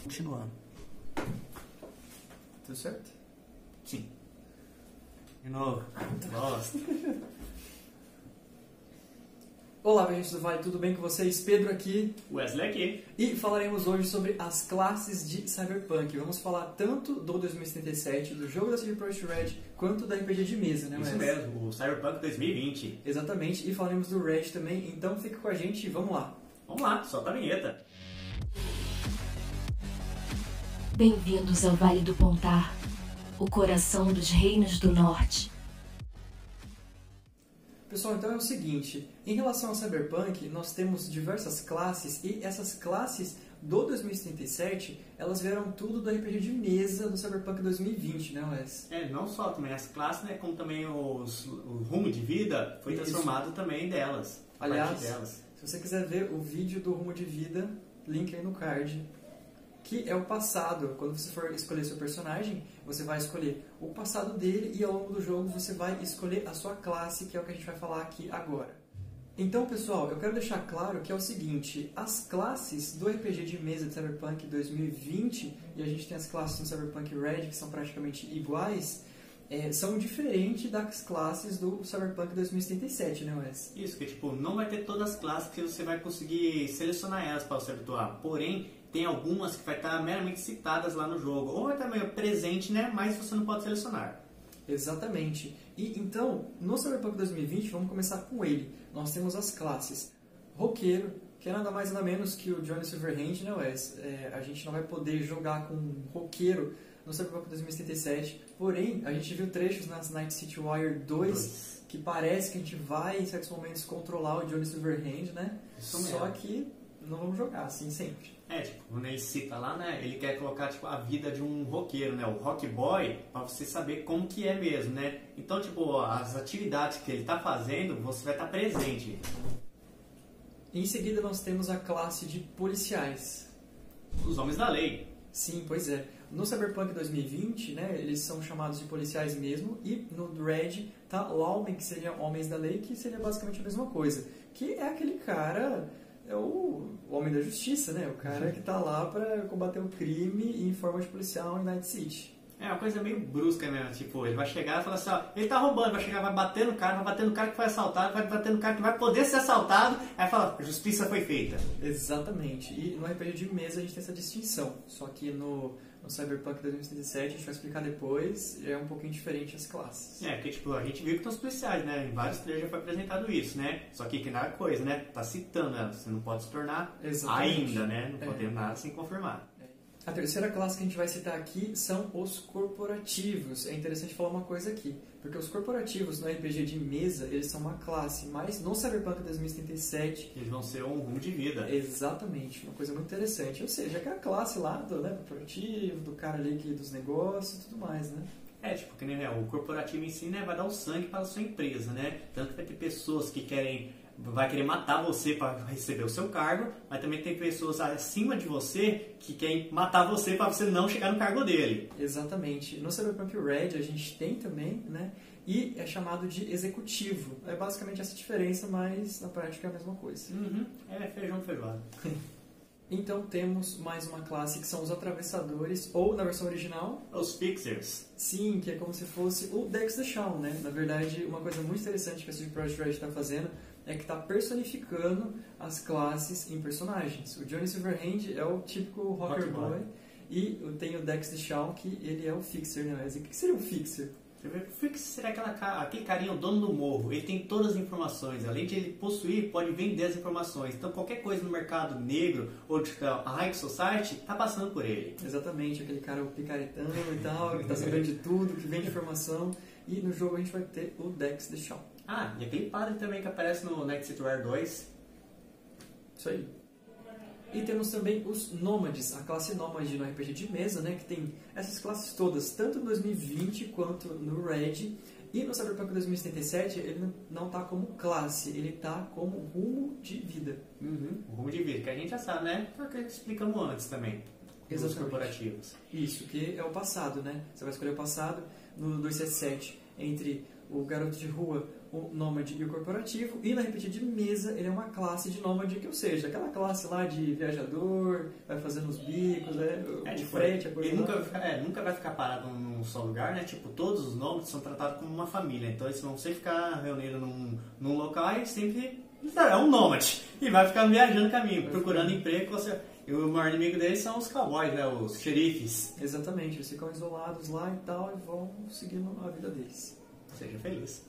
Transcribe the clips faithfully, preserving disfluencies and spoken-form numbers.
Continuando. Tudo certo? Sim. De novo. Nossa. Olá, gente do Vale, tudo bem com vocês? Pedro aqui. Wesley aqui. E falaremos hoje sobre as classes de Cyberpunk. Vamos falar tanto do dois mil e setenta e sete, do jogo da C D Projekt Red, quanto da R P G de mesa, né, Isso Wesley? mesmo, o Cyberpunk dois mil e vinte. Exatamente, e falaremos do Red também, então fica com a gente e vamos lá. Vamos lá, solta a vinheta. Bem-vindos ao Vale do Pontar, o coração dos Reinos do Norte. Pessoal, então é o seguinte, em relação ao Cyberpunk, nós temos diversas classes e essas classes do dois mil e setenta e sete, elas vieram tudo do R P G de mesa do Cyberpunk dois mil e vinte, né, Wes? É, não só também as classes, né, como também os, o rumo de vida foi Isso. transformado também delas. a Aliás, partir delas. se você quiser ver o vídeo do Rumo de Vida, link aí no card, que é o passado. Quando você for escolher seu personagem, você vai escolher o passado dele e ao longo do jogo você vai escolher a sua classe, que é o que a gente vai falar aqui agora. Então, pessoal, eu quero deixar claro que é o seguinte, as classes do R P G de mesa de Cyberpunk dois mil e vinte, e a gente tem as classes no Cyberpunk Red, que são praticamente iguais, é, são diferentes das classes do Cyberpunk dois mil e setenta e sete, né, Wes? Isso, que tipo, não vai ter todas as classes que você vai conseguir selecionar elas para você habituar. Porém, tem algumas que vai estar meramente citadas lá no jogo. Ou vai estar meio presente, né? Mas você não pode selecionar. Exatamente. E então, no Cyberpunk dois mil e vinte, vamos começar com ele. Nós temos as classes. Roqueiro, que é nada mais nada menos que o Johnny Silverhand, né, Wes? É, a gente não vai poder jogar com um roqueiro no Cyberpunk dois mil e setenta e sete. Porém, a gente viu trechos nas Night City Wire dois, dois. que parece que a gente vai, em certos momentos, controlar o Johnny Silverhand, né? Isso Só mesmo. que não vamos jogar assim sempre. É, tipo, quando ele cita lá, né, ele quer colocar, tipo, a vida de um roqueiro, né, o rock boy, pra você saber como que é mesmo, né. Então, tipo, as atividades que ele tá fazendo, você vai estar presente. Em seguida, nós temos a classe de policiais. Os homens da lei. Sim, pois é. No Cyberpunk dois mil e vinte, né, eles são chamados de policiais mesmo, e no Red tá Lawmen, que seria homens da lei, que seria basicamente a mesma coisa. Que é aquele cara... é o homem da justiça, né? O cara que tá lá pra combater o crime em forma de policial em Night City. É uma coisa meio brusca mesmo, tipo, ele vai chegar e falar assim, ó, ele tá roubando, vai chegar, vai bater no cara, vai bater no cara que foi assaltado, vai bater no cara que vai poder ser assaltado, aí fala, a justiça foi feita. Exatamente. E no R P G de mesa a gente tem essa distinção, só que no, no Cyberpunk dois mil e setenta e sete, a gente vai explicar depois, é um pouquinho diferente as classes. É, porque tipo, a gente viu que tem os policiais, né? Em vários trailers já foi apresentado isso, né? Só que que nada coisa, né? Tá citando ela, você não pode se tornar Exatamente. ainda, né? Não É. podemos nada sem confirmar. A terceira classe que a gente vai citar aqui são os corporativos. É interessante falar uma coisa aqui, porque os corporativos no R P G de mesa, eles são uma classe, mas no Cyberpunk dois mil e setenta e sete... Eles vão ser um rumo de vida. Exatamente, uma coisa muito interessante. Ou seja, aquela classe lá do, né, corporativo, do cara ali que, dos negócios e tudo mais, né? É, tipo, que nem né, o corporativo em si, né, vai dar o sangue para a sua empresa, né? Tanto que vai ter pessoas que querem... vai querer matar você para receber o seu cargo, mas também tem pessoas acima de você que querem matar você para você não chegar no cargo dele. Exatamente. No Cyberpunk Red a gente tem também, né? E é chamado de executivo. É basicamente essa diferença, mas na prática é a mesma coisa. Uhum. É feijão feijoada. Então temos mais uma classe que são os atravessadores, ou na versão original... Os fixers. Sim, que é como se fosse o Dex the Shawn, né? Na verdade, uma coisa muito interessante que a C D Projekt Red está fazendo é que está personificando as classes em personagens. O Johnny Silverhand é o típico rocker Rock boy, boy. e tem o Dex the Shawn, que ele é o fixer, né? Mas o que seria um fixer? Você vê, o fixer seria aquela, aquele carinha, o dono do morro. Ele tem todas as informações. Além de ele possuir, pode vender as informações. Então qualquer coisa no mercado negro ou de a High Society está passando por ele. Exatamente, aquele cara o picaretão e tal, que está sabendo de tudo, que vende informação. E no jogo a gente vai ter o Dex the Shawn. Ah, e aquele padre também que aparece no Night City Wire dois. Isso aí. E temos também os nômades, a classe nômade no R P G de mesa, né, que tem essas classes todas, tanto no dois mil e vinte quanto no Red. E no Cyberpunk dois mil e setenta e sete ele não está como classe, ele está como rumo de vida. Uhum. O rumo de vida, que a gente já sabe, né? Porque explicamos antes também. Dos Exatamente. corporativos. Isso, que é o passado, né? Você vai escolher o passado no duzentos e setenta e sete entre o garoto de rua, o nômade e o corporativo, e no R P G de mesa ele é uma classe de nômade, que ou seja, aquela classe lá de viajador, vai fazendo os bicos, né, o É, tipo, frete, a coisa ele lá. nunca, vai ficar- é, nunca vai ficar parado num só lugar, né? Tipo, todos os nômades são tratados como uma família, então eles vão sempre ficar reunidos num, num local e sempre é um nômade, e vai ficar viajando caminho, procurando emprego. Você... E o maior inimigo deles são os cowboys, né? Os xerifes. Exatamente, eles ficam isolados lá e tal, e vão seguindo a vida deles. Seja feliz.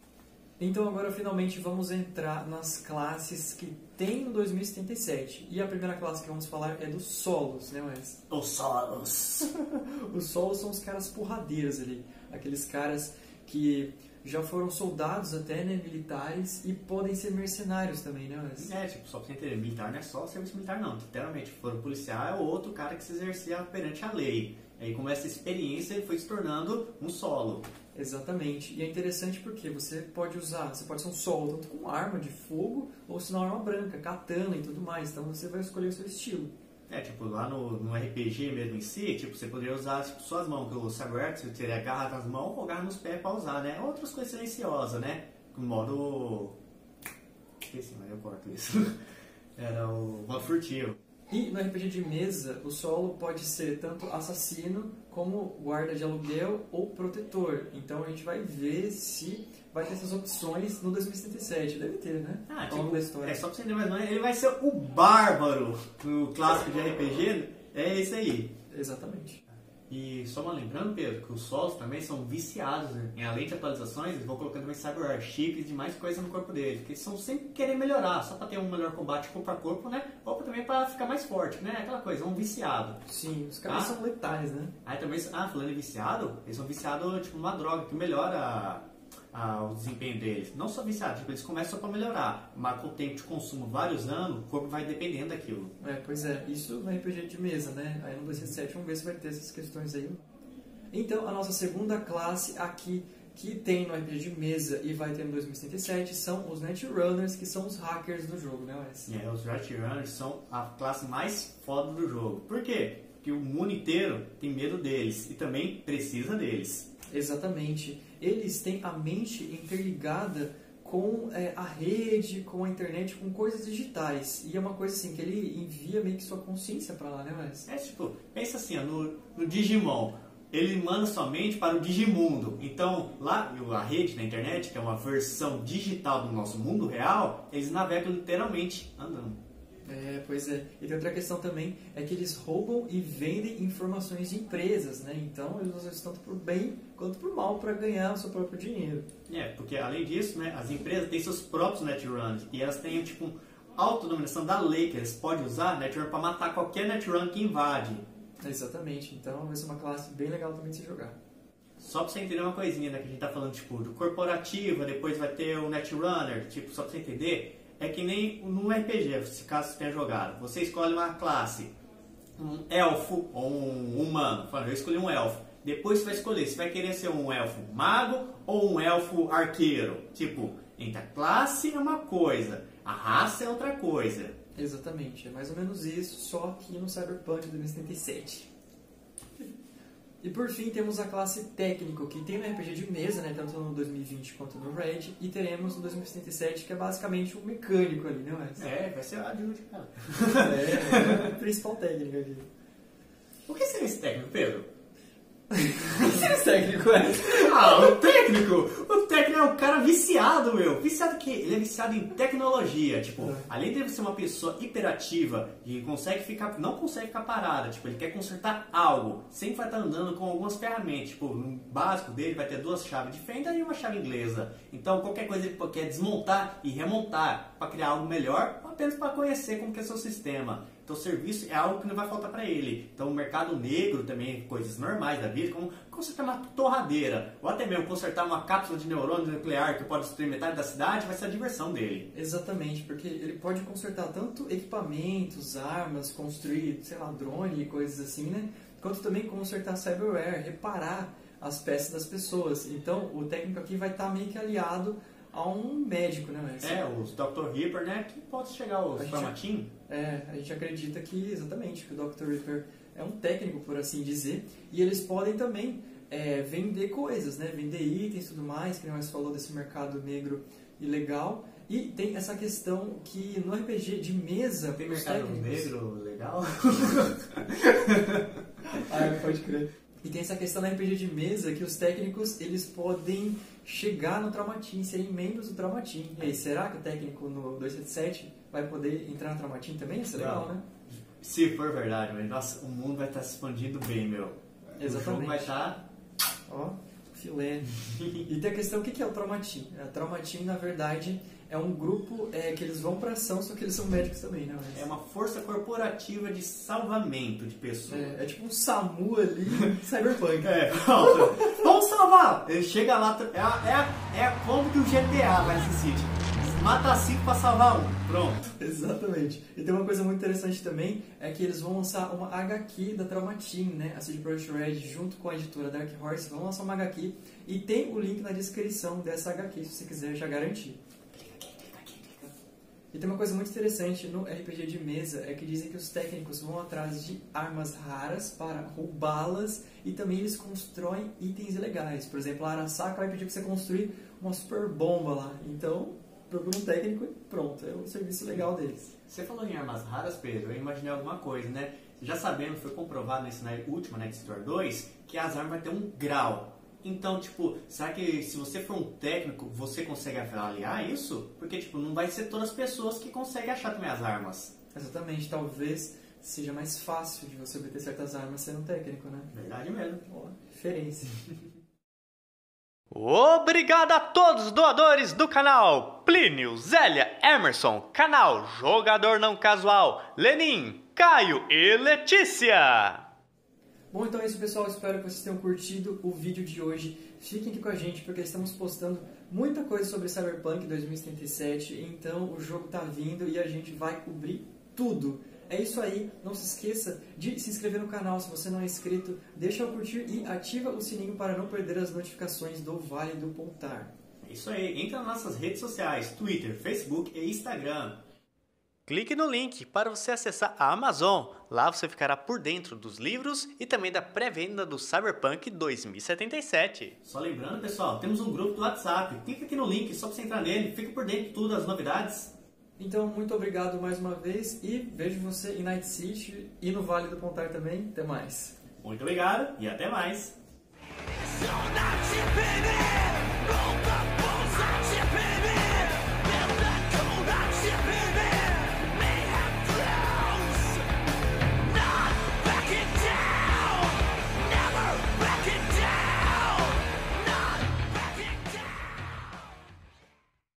Então agora finalmente vamos entrar nas classes que tem no dois mil e setenta e sete. E a primeira classe que vamos falar é dos solos, né, Wes? Os solos. Os solos são os caras porradeiros ali. Aqueles caras que já foram soldados até, né, militares, e podem ser mercenários também, né, Wes? É, tipo, só pra você entender, militar não é só serviço militar não. Literalmente, foram policial é o outro cara que se exercia perante a lei. Aí com essa experiência ele foi se tornando um solo. Exatamente. E é interessante porque você pode usar, você pode ser um solo tanto com arma de fogo ou se não arma branca, katana e tudo mais. Então você vai escolher o seu estilo. É, tipo, lá no, no R P G mesmo em si, tipo, você poderia usar tipo, suas mãos, que o Cyberark, você teria garra nas mãos ou garra nos pés pra usar, né? Outras coisas silenciosas, né? No modo... Esqueci, mas eu corto isso. Era o modo furtivo. E no R P G de mesa, o solo pode ser tanto assassino como guarda de aluguel ou protetor. Então a gente vai ver se vai ter essas opções no dois mil e setenta e sete. Deve ter, né? Ah, Ao longo tipo, da história. é só pra você entender mais ou menos, ele vai ser o bárbaro no clássico de R P G, é esse aí. Exatamente. E só uma lembrando, Pedro, que os solos também são viciados, né? Em além de atualizações, eles vão colocando também cyber chips e mais coisa no corpo deles, porque eles são sempre querendo melhorar, só pra ter um melhor combate corpo a corpo, né? Ou também pra ficar mais forte, né? Aquela coisa, um viciado. Sim, os caras Ah. são letais, né? Aí também, ah, falando em viciado, eles são viciados tipo numa droga que melhora a- a- o desempenho deles. Não só viciados, tipo, eles começam só pra melhorar, mas com o tempo de consumo, vários anos, o corpo vai dependendo daquilo. É, pois é, isso no R P G de mesa, né? Aí no dois mil e setenta e sete vamos ver se vai ter essas questões aí. Então, a nossa segunda classe aqui, que tem no R P G de mesa e vai ter no dois mil e setenta e sete, são os Netrunners, que são os hackers do jogo, né, Wes? É, os Runners são a classe mais foda do jogo. Por quê? Porque o mundo inteiro tem medo deles e também precisa deles. Exatamente. Eles têm a mente interligada com é, a rede, com a internet, com coisas digitais. E é uma coisa assim, que ele envia meio que sua consciência pra lá, né, Wes? É tipo, pensa assim, ó, no, no Digimon. Ele manda somente para o Digimundo. Então, lá, a rede na internet, que é uma versão digital do nosso mundo real, eles navegam literalmente andando. É, pois é. E tem outra questão também, é que eles roubam e vendem informações de empresas, né? Então, eles usam isso tanto por bem quanto por mal para ganhar o seu próprio dinheiro. É, porque além disso, né, as empresas têm seus próprios Netrunners e elas têm, tipo, autodominação da lei, que eles podem usar Netrunner para matar qualquer Netrunner que invade. Exatamente. Então, vai ser uma classe bem legal também de se jogar. Só pra você entender uma coisinha, né, que a gente tá falando, tipo, do corporativo, depois vai ter o Netrunner, tipo, só pra você entender, é que nem no R P G, se caso você tenha jogado, você escolhe uma classe, um elfo ou um humano, fala, eu escolhi um elfo, depois você vai escolher se vai querer ser um elfo mago ou um elfo arqueiro, tipo, entre a classe é uma coisa, a raça é outra coisa. Exatamente. É mais ou menos isso, só aqui no Cyberpunk dois mil e setenta e sete. E por fim temos a classe técnico, que tem no R P G de mesa, né, tanto no dois mil e vinte quanto no Red, e teremos no dois mil e setenta e sete, que é basicamente um mecânico ali, né, Wes? É, vai ser a Jude, cara. É, é o principal técnico aqui. O que seria esse técnico, Pedro? Esse técnico é? Ah, o técnico! O técnico é um cara viciado, meu. Viciado que ele é viciado em tecnologia. Tipo, É. além de ele ser uma pessoa hiperativa e consegue ficar, não consegue ficar parada, tipo, ele quer consertar algo. Sempre vai estar andando com algumas ferramentas. Tipo, no básico dele vai ter duas chaves de fenda e uma chave inglesa. Então, qualquer coisa ele quer desmontar e remontar para criar algo melhor, apenas para conhecer como que é o seu sistema. Então, o serviço é algo que não vai faltar para ele. Então, o mercado negro também, coisas normais da vida, como consertar uma torradeira, ou até mesmo consertar uma cápsula de neurônio nuclear que pode destruir metade da cidade, vai ser a diversão dele. Exatamente, porque ele pode consertar tanto equipamentos, armas, construir, sei lá, drone e coisas assim, né? Quanto também consertar cyberware, reparar as peças das pessoas. Então, o técnico aqui vai estar meio que aliado a um médico, né? Mas, É, os doutor Ripper, né, que pode chegar aos A gente- formatinhos. É, a gente acredita que, exatamente, que o doutor Ripper é um técnico, por assim dizer, e eles podem também é, vender coisas, né? Vender itens e tudo mais, que nem mais falou desse mercado negro ilegal. E tem essa questão que no R P G de mesa... Tem mercado negro legal? Ah, pode crer. E tem essa questão no R P G de mesa que os técnicos eles podem chegar no Traumatim, serem membros do Traumatim. E aí, será que o técnico no duzentos e setenta e sete vai poder entrar no Traumatim também? Isso é legal, né? Se for verdade, mas nossa, o mundo vai estar se expandindo bem, meu. Exatamente. O jogo vai estar... Ó, filé. E tem a questão, o que é o Traumatim? O Traumatim, na verdade, é um grupo é, que eles vão pra ação, só que eles são médicos também, né? Mas... É uma força corporativa de salvamento de pessoas. É, é tipo um SAMU ali, cyberpunk. É, pronto. Vamos salvar! Ele chega lá, é a, é a, é a como que o G T A vai se sentir. Mata cinco pra salvar um. Pronto. Exatamente. E tem uma coisa muito interessante também, é que eles vão lançar uma H Q da Traumatim, né? A C D Projekt Red, junto com a editora Dark Horse, vão lançar uma H Q e tem o link na descrição dessa H Q, se você quiser já garantir. E tem uma coisa muito interessante no R P G de mesa, é que dizem que os técnicos vão atrás de armas raras para roubá-las e também eles constroem itens ilegais. Por exemplo, a Arasaka vai pedir para você construir uma super bomba lá. Então, procura um técnico e pronto, é o serviço legal deles. Você falou em armas raras, Pedro, eu imaginei alguma coisa, né? Já sabendo, foi comprovado nesse na última Night Store dois, que as armas vão ter um grau. Então, tipo, será que se você for um técnico, você consegue avaliar isso? Porque, tipo, não vai ser todas as pessoas que conseguem achar também as armas. Exatamente, talvez seja mais fácil de você obter certas armas sendo um técnico, né? Verdade mesmo. Ó, referência. Obrigado a todos os doadores do canal Plínio, Zélia, Emerson, canal Jogador Não Casual, Lenin, Caio e Letícia. Bom, então é isso, pessoal. Espero que vocês tenham curtido o vídeo de hoje. Fiquem aqui com a gente porque estamos postando muita coisa sobre Cyberpunk dois mil e setenta e sete. Então o jogo tá vindo e a gente vai cobrir tudo. É isso aí. Não se esqueça de se inscrever no canal se você não é inscrito. Deixa o curtir e ativa o sininho para não perder as notificações do Vale do Pontar. É isso aí. Entra nas nossas redes sociais, Twitter, Facebook e Instagram. Clique no link para você acessar a Amazon. Lá você ficará por dentro dos livros e também da pré-venda do Cyberpunk dois mil e setenta e sete. Só lembrando, pessoal, temos um grupo do WhatsApp. Clica aqui no link, só para você entrar nele. Fica por dentro de tudo, as novidades. Então, muito obrigado mais uma vez e vejo você em Night City e no Vale do Pontar também. Até mais. Muito obrigado e até mais. So not you, baby. Roll up.